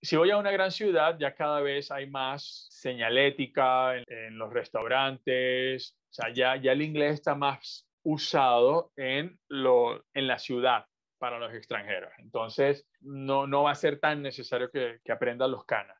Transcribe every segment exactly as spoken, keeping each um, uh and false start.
Si voy a una gran ciudad, ya cada vez hay más señalética en, en los restaurantes, o sea, ya, ya el inglés está más usado en, lo, en la ciudad para los extranjeros. Entonces, no, no va a ser tan necesario que, que aprendan los kanas.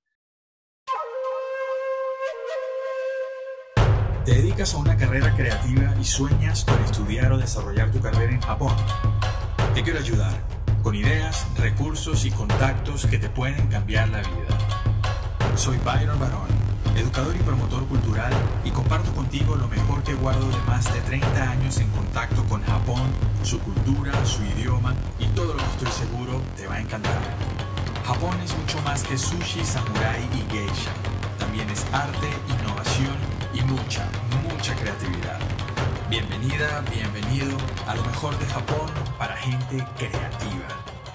¿Te dedicas a una carrera creativa y sueñas con estudiar o desarrollar tu carrera en Japón? Te quiero ayudar con ideas, recursos y contactos que te pueden cambiar la vida. Soy Byron Barón, educador y promotor cultural, y comparto contigo lo mejor que guardo de más de treinta años en contacto con Japón, su cultura, su idioma y todo lo que estoy seguro te va a encantar. Japón es mucho más que sushi, samurai y geisha. También es arte, innovación y mucha, mucha creatividad. Bienvenida, bienvenido a lo mejor de Japón para gente creativa.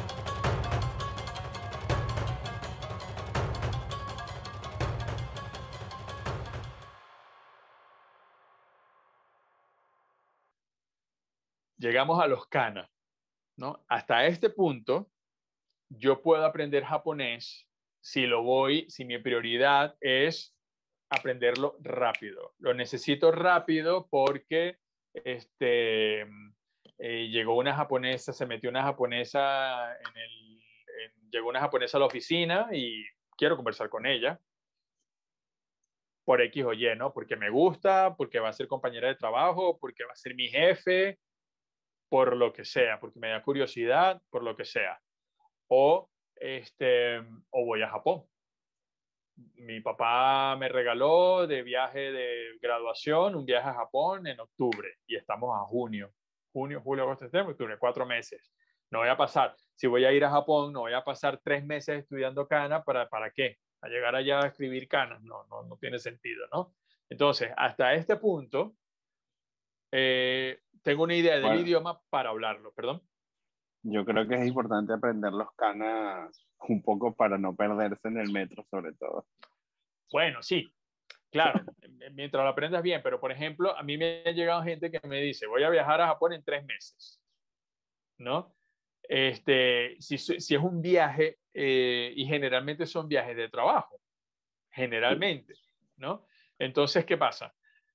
Llegamos a los kana, ¿no? Hasta este punto, yo puedo aprender japonés si lo voy, si mi prioridad es aprenderlo rápido. Lo necesito rápido porque este, eh, llegó una japonesa, se metió una japonesa en el, en, llegó una japonesa a la oficina y quiero conversar con ella por X o Y, ¿no? Porque me gusta, porque va a ser compañera de trabajo, porque va a ser mi jefe, por lo que sea, porque me da curiosidad, por lo que sea. O, este, o voy a Japón. Mi papá me regaló de viaje de graduación un viaje a Japón en octubre y estamos a junio. Junio, julio, agosto, septiembre, octubre, cuatro meses. No voy a pasar, si voy a ir a Japón, no voy a pasar tres meses estudiando kana, ¿para, para qué? A llegar allá a escribir kana, no, no, no tiene sentido, ¿no? Entonces, hasta este punto, eh, tengo una idea del Bueno, idioma para hablarlo, perdón. yo creo que es importante aprender los kanas un poco para no perderse en el metro, sobre todo. Bueno, sí, claro, mientras lo aprendas bien, pero por ejemplo, a mí me ha llegado gente que me dice, voy a viajar a Japón en tres meses, ¿no? Este, si, si es un viaje, eh, y generalmente son viajes de trabajo, generalmente, ¿no? Entonces, ¿qué pasa?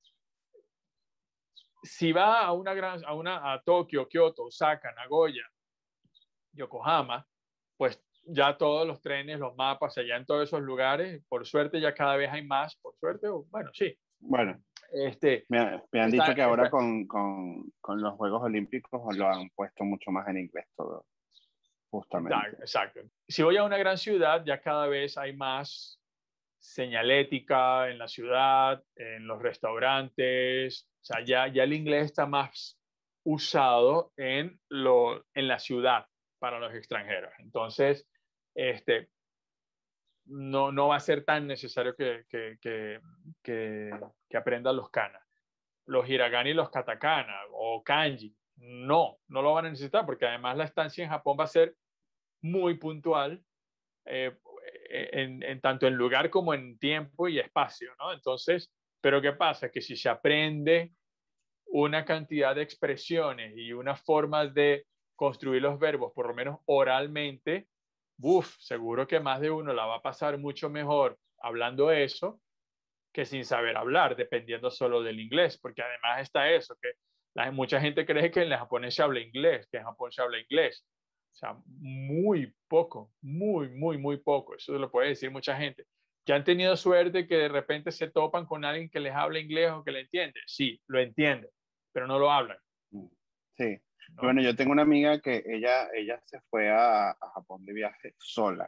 Si va a una gran, a una, a Tokio, Kioto, Osaka, Nagoya, Yokohama, pues ya todos los trenes, los mapas, allá en todos esos lugares, por suerte ya cada vez hay más, por suerte, bueno, sí. Bueno, Este, me, me han está, dicho que ahora está, con, con, con los Juegos Olímpicos lo han puesto mucho más en inglés todo, justamente. exacto. Si voy a una gran ciudad, ya cada vez hay más señalética en la ciudad, en los restaurantes, o sea, ya, ya el inglés está más usado en, lo, en la ciudad para los extranjeros. Entonces, este, no, no va a ser tan necesario que, que, que, que, que aprendan los kana. Los hiragana y los katakana o kanji, no, no lo van a necesitar porque además la estancia en Japón va a ser muy puntual, eh, en, en, tanto en lugar como en tiempo y espacio, ¿no? Entonces, pero ¿qué pasa? Que si se aprende una cantidad de expresiones y unas formas de construir los verbos, por lo menos oralmente, uf, seguro que más de uno la va a pasar mucho mejor hablando eso que sin saber hablar, dependiendo solo del inglés, porque además está eso, que la, mucha gente cree que en el japonés se habla inglés, que en Japón se habla inglés. O sea, muy poco, muy, muy, muy poco. Eso lo puede decir mucha gente. ¿Que han tenido suerte que de repente se topan con alguien que les habla inglés o que le entiende? Sí, lo entiende, pero no lo hablan. Sí. ¿No? Bueno, yo tengo una amiga que ella, ella se fue a, a Japón de viaje sola.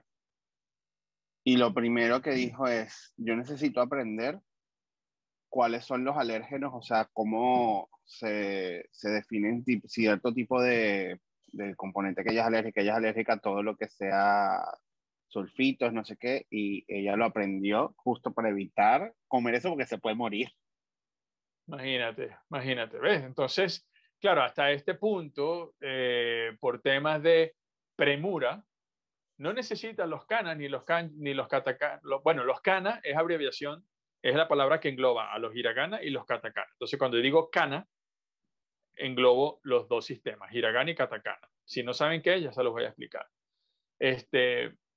Y lo primero que dijo es, yo necesito aprender cuáles son los alérgenos, o sea, cómo se, se definen tip, cierto tipo de, de componente que ella es alérgica. Ella es alérgica a todo lo que sea sulfitos, no sé qué, y ella lo aprendió justo para evitar comer eso porque se puede morir. Imagínate, imagínate, ¿ves? Entonces, claro, hasta este punto, eh, por temas de premura, no necesitan los kanas ni los, kan, ni los katakana. Lo, bueno, los kana es abreviación, es la palabra que engloba a los hiragana y los katakana. Entonces, cuando digo kana, englobo los dos sistemas, hiragana y katakana. Si no saben qué es, ya se los voy a explicar. Este,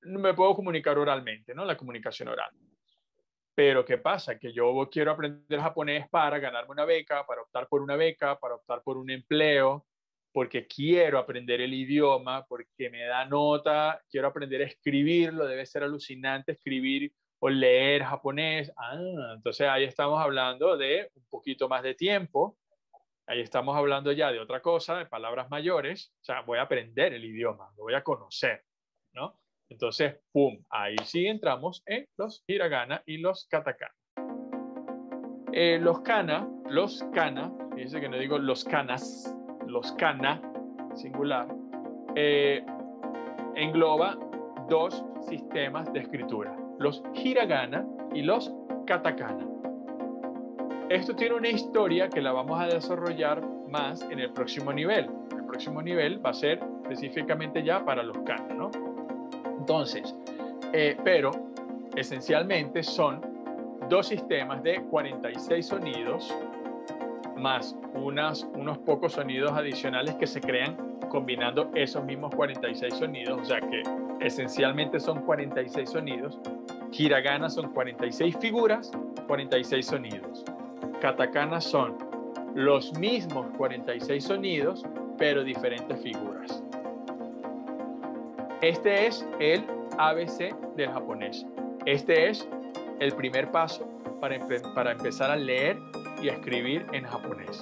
me puedo comunicar oralmente, ¿no? La comunicación oral. Pero ¿qué pasa? Que yo quiero aprender japonés para ganarme una beca, para optar por una beca, para optar por un empleo, porque quiero aprender el idioma, porque me da nota, quiero aprender a escribirlo, debe ser alucinante escribir o leer japonés. Ah, entonces ahí estamos hablando de un poquito más de tiempo, ahí estamos hablando ya de otra cosa, de palabras mayores, o sea, voy a aprender el idioma, lo voy a conocer, ¿no? Entonces, pum, ahí sí entramos en los hiragana y los katakana. Eh, los kana, los kana, fíjense que no digo los kanas, los kana, singular, eh, engloba dos sistemas de escritura, los hiragana y los katakana. Esto tiene una historia que la vamos a desarrollar más en el próximo nivel. El próximo nivel va a ser específicamente ya para los kana, ¿no? Entonces, eh, pero esencialmente son dos sistemas de cuarenta y seis sonidos más unas, unos pocos sonidos adicionales que se crean combinando esos mismos cuarenta y seis sonidos, o sea que esencialmente son cuarenta y seis sonidos. Hiragana son cuarenta y seis figuras, cuarenta y seis sonidos. Katakana son los mismos cuarenta y seis sonidos, pero diferentes figuras. Este es el A B C del japonés. Este es el primer paso para, empe para empezar a leer y a escribir en japonés.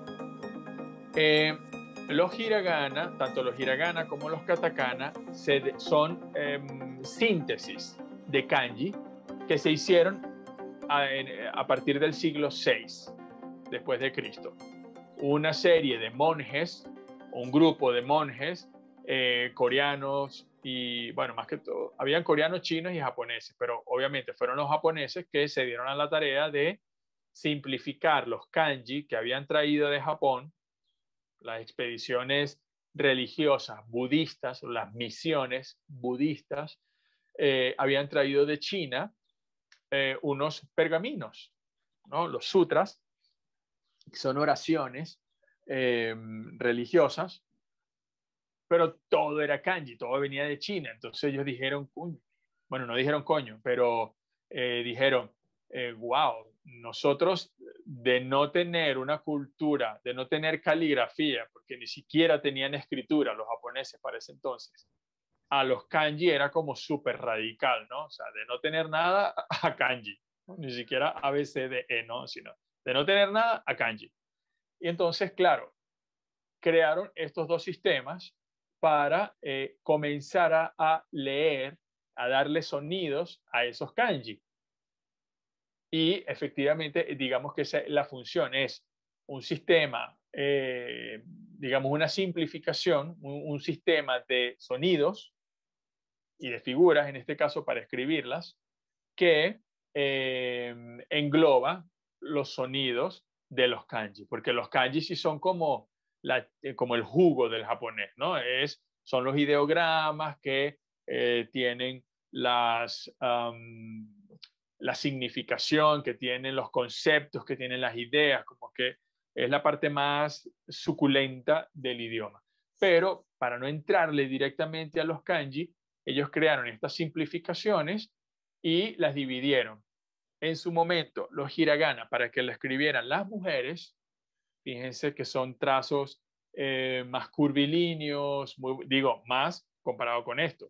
Eh, los hiragana, tanto los hiragana como los katakana, se, son eh, síntesis de kanji que se hicieron a, a partir del siglo seis después de Cristo. Una serie de monjes, un grupo de monjes eh, coreanos y, bueno, más que todo, habían coreanos, chinos y japoneses, pero obviamente fueron los japoneses que se dieron a la tarea de simplificar los kanji que habían traído de Japón, las expediciones religiosas budistas, o las misiones budistas, eh, habían traído de China eh, unos pergaminos, ¿no? Los sutras, que son oraciones eh, religiosas, pero todo era kanji, todo venía de China. Entonces ellos dijeron, bueno, no dijeron coño, pero eh, dijeron, eh, wow, nosotros de no tener una cultura, de no tener caligrafía, porque ni siquiera tenían escritura los japoneses para ese entonces, a los kanji era como súper radical, ¿no? O sea, de no tener nada a kanji, ¿no? Ni siquiera A, B, C, D, E, no, sino de no tener nada a kanji. Y entonces, claro, crearon estos dos sistemas para eh, comenzar a, a leer, a darle sonidos a esos kanji. Y efectivamente, digamos que esa, la función es un sistema, eh, digamos una simplificación, un, un sistema de sonidos y de figuras, en este caso para escribirlas, que eh, engloba los sonidos de los kanji, porque los kanji sí son como, la, eh, como el jugo del japonés, ¿no? Es, son los ideogramas que eh, tienen las... Um, la significación que tienen, los conceptos que tienen, las ideas, como que es la parte más suculenta del idioma. Pero para no entrarle directamente a los kanji, ellos crearon estas simplificaciones y las dividieron. En su momento, los hiragana, para que lo escribieran las mujeres, fíjense que son trazos eh, más curvilíneos, muy, digo, más comparado con esto.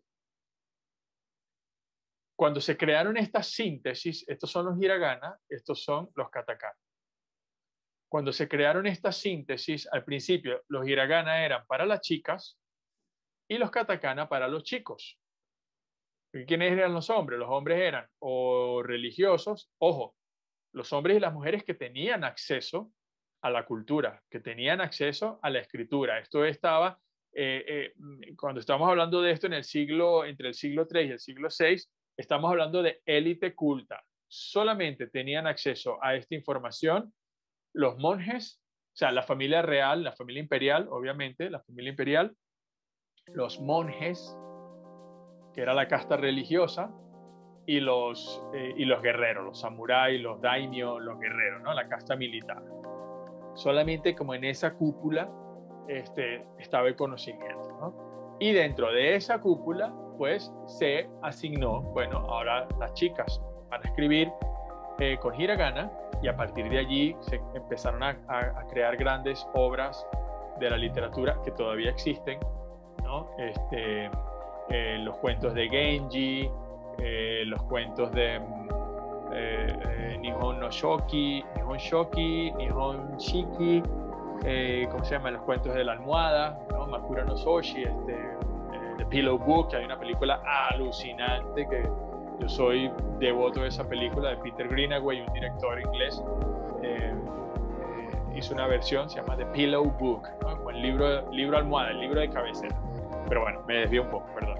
Cuando se crearon estas síntesis, estos son los hiragana, estos son los katakana. Cuando se crearon estas síntesis, al principio los hiragana eran para las chicas y los katakana para los chicos. ¿Quiénes eran los hombres? Los hombres eran o religiosos, ojo, los hombres y las mujeres que tenían acceso a la cultura, que tenían acceso a la escritura. Esto estaba, eh, eh, cuando estamos hablando de esto en el siglo, entre el siglo tres y el siglo seis, estamos hablando de élite culta. Solamente tenían acceso a esta información los monjes, o sea, la familia real, la familia imperial, obviamente, la familia imperial, los monjes, que era la casta religiosa, y los, eh, y los guerreros, los samuráis, los daimyo, los guerreros, ¿no? La casta militar. Solamente como en esa cúpula este, estaba el conocimiento, ¿no? Y dentro de esa cúpula pues se asignó, bueno, ahora las chicas van a escribir eh, con hiragana, y a partir de allí se empezaron a, a, a crear grandes obras de la literatura que todavía existen, ¿no? Este, eh, los cuentos de Genji, eh, los cuentos de eh, eh, Nihon no Shoki, Nihon Shoki, Nihon Shiki, eh, ¿cómo se llama? Los cuentos de la almohada, ¿no? Makura no Soshi, este, eh, The Pillow Book, que hay una película alucinante que yo soy devoto de esa película, de Peter Greenaway, un director inglés. Eh, eh, hizo una versión, se llama The Pillow Book, ¿no? Como el libro, libro almohada, el libro de cabecera. Pero bueno, me desvío un poco, perdón.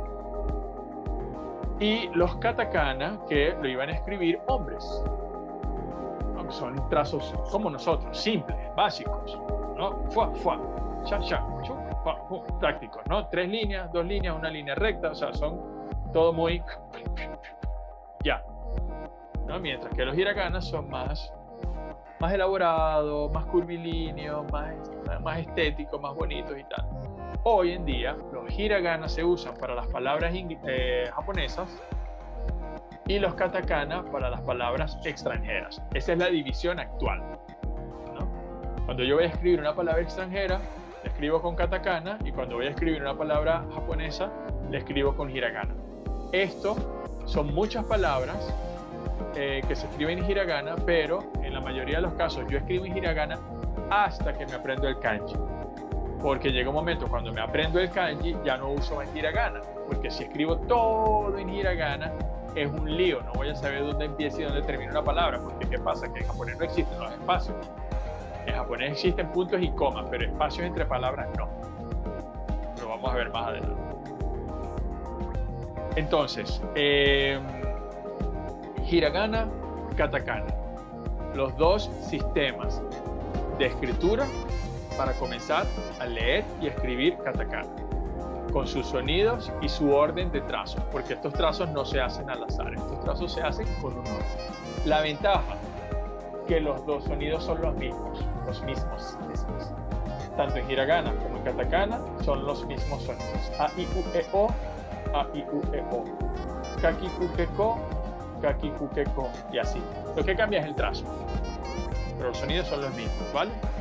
Y los katakana, que lo iban a escribir hombres, ¿no? Son trazos como nosotros, simples, básicos, ¿no? Fua, fua, cha, cha, chu, fa, fu, prácticos, ¿no? Tres líneas, dos líneas, una línea recta, o sea, son todo muy ya, ¿no? Mientras que los hiraganas son más, más elaborados, más curvilíneos, más, más estéticos, más bonitos y tal. Hoy en día, los hiragana se usan para las palabras eh, japonesas y los katakana para las palabras extranjeras. Esa es la división actual, ¿no? Cuando yo voy a escribir una palabra extranjera, la escribo con katakana, y cuando voy a escribir una palabra japonesa, la escribo con hiragana. Esto son muchas palabras eh, que se escriben en hiragana, pero en la mayoría de los casos yo escribo en hiragana hasta que me aprendo el kanji. Porque llega un momento cuando me aprendo el kanji, ya no uso más hiragana. Porque si escribo todo en hiragana, es un lío. No voy a saber dónde empieza y dónde termina una palabra. Porque ¿qué pasa? Que en japonés no existen los espacios. En japonés existen puntos y comas, pero espacios entre palabras no. Lo vamos a ver más adelante. Entonces, eh, hiragana, katakana. Los dos sistemas de escritura para comenzar a leer y escribir katakana, con sus sonidos y su orden de trazos, porque estos trazos no se hacen al azar, estos trazos se hacen con un orden. La ventaja, que los dos sonidos son los mismos, los mismos, mismos. Tanto en hiragana como en katakana son los mismos sonidos. A, I, U, E, O, A, I, U, E, O. Kaki, ku, ke, ko, kaki, ku, ke, ko, y así. Lo que cambia es el trazo, pero los sonidos son los mismos, ¿vale?